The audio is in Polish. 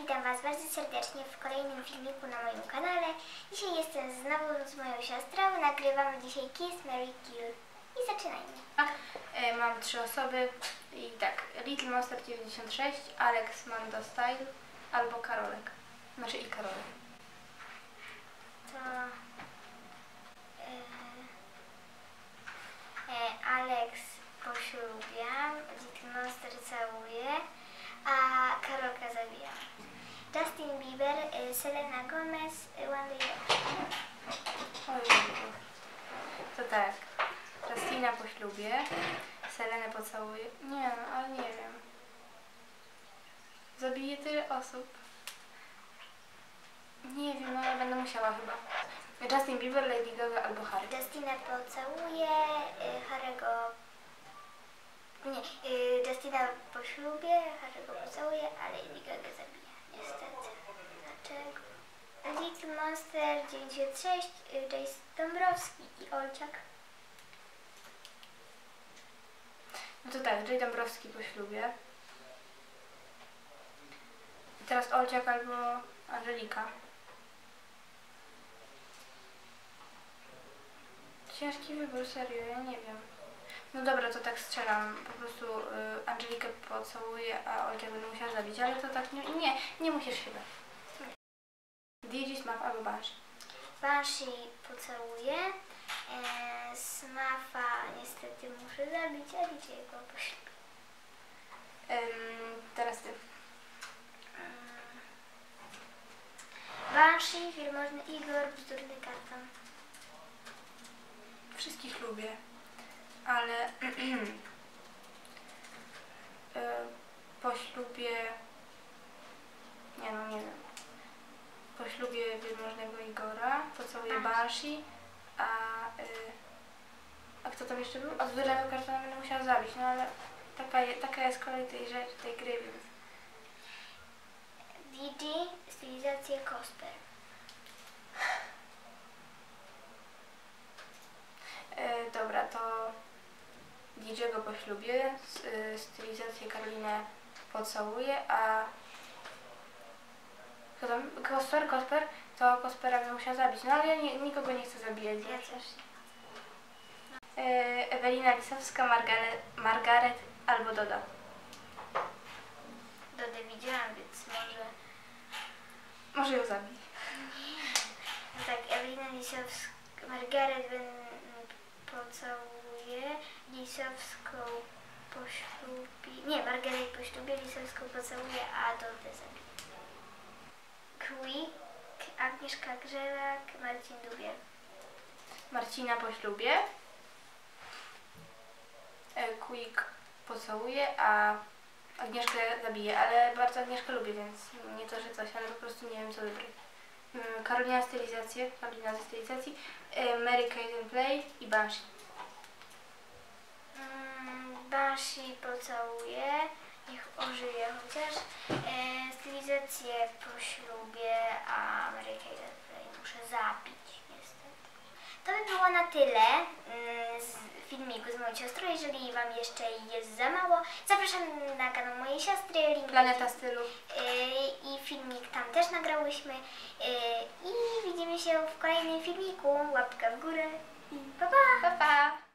witam Was bardzo serdecznie w kolejnym filmiku na moim kanale. Dzisiaj jestem znowu z moją siostrą, nagrywamy dzisiaj Kiss, Marry, Kill i zaczynajmy. Mam 3 osoby i tak, Little Monster 96, Alex Mando Style albo Karolek, znaczy i Karolek. To Alex poślubiam, Little Monster całuje, a Karolka zabijam. Justin Bieber, Selena Gomez, One Day. Ojej. To tak, Justina po ślubie, Selenę pocałuje, nie no, ale nie wiem. Zabiję tyle osób. Nie wiem, no ale będę musiała chyba. Justin Bieber, Lady Gaga albo Harry. Justina pocałuje, Harry'ego... Nie, Justina po ślubie, Harry'ego pocałuje, ale Lady Gaga zabija, niestety. Dlaczego? Little Monster 96, Jason Dąbrowski i Olciak. No to tak, Jay Dąbrowski po ślubie. I teraz Olciak albo Angelika. Ciężki wybór, serio, ja nie wiem. No dobra, to tak strzelam. Po prostu Angelikę pocałuję, a Olciak będę musiała zabić, ale to tak nie musisz chyba. DJ Smaf albo Banshee. Banshee pocałuje, Smafa niestety muszę zabić, a DJ go po ślubie. Teraz ty. Banshee, wielmożny Igor, bzdurny karton. Wszystkich lubię, ale po ślubie, nie wiem, po ślubie wielmożnego Igora pocałuję Banshee, a kto tam jeszcze był? A zwykłego kartona będę musiała zabić, no ale taka jest kolej tej gry, więc... DJ, stylizację Cosper. Dobra, to DJ-go po ślubie, stylizację Karolinę pocałuję, a kto tam? Kosper, to Kospera bym musiała zabić, no ale ja nikogo nie chcę zabijać. Ja też nie. Ewelina Lisowska, Margaret albo Doda. Dodę widziałam, więc Może ją zabić. No tak, Ewelina Lisowska, Margaret pocałuje, Lisowską poślubi... Nie, Margaret poślubie, Lisowską pocałuje, a Dodę zabije. Quick, Agnieszka Grzelak, Marcin Dubiel. Marcina po ślubie, Quick pocałuje, a Agnieszkę zabije, ale bardzo Agnieszkę lubię, więc nie to, że coś, ale po prostu nie wiem co wybrać. Karolina ze stylizacji, Mary Kate Play i Banshee. Banshee pocałuje, niech ożyje chociaż. Stylizację po ślubie, a Mary Kate Play muszę zabić niestety. To by było na tyle z filmiku z moją siostrą. Jeżeli Wam jeszcze jest za mało, zapraszam na kanał mojej siostry, link Planeta Stylu. I filmik tam też nagrałyśmy. I widzimy się w kolejnym filmiku. Łapka w górę i pa pa! Pa, pa!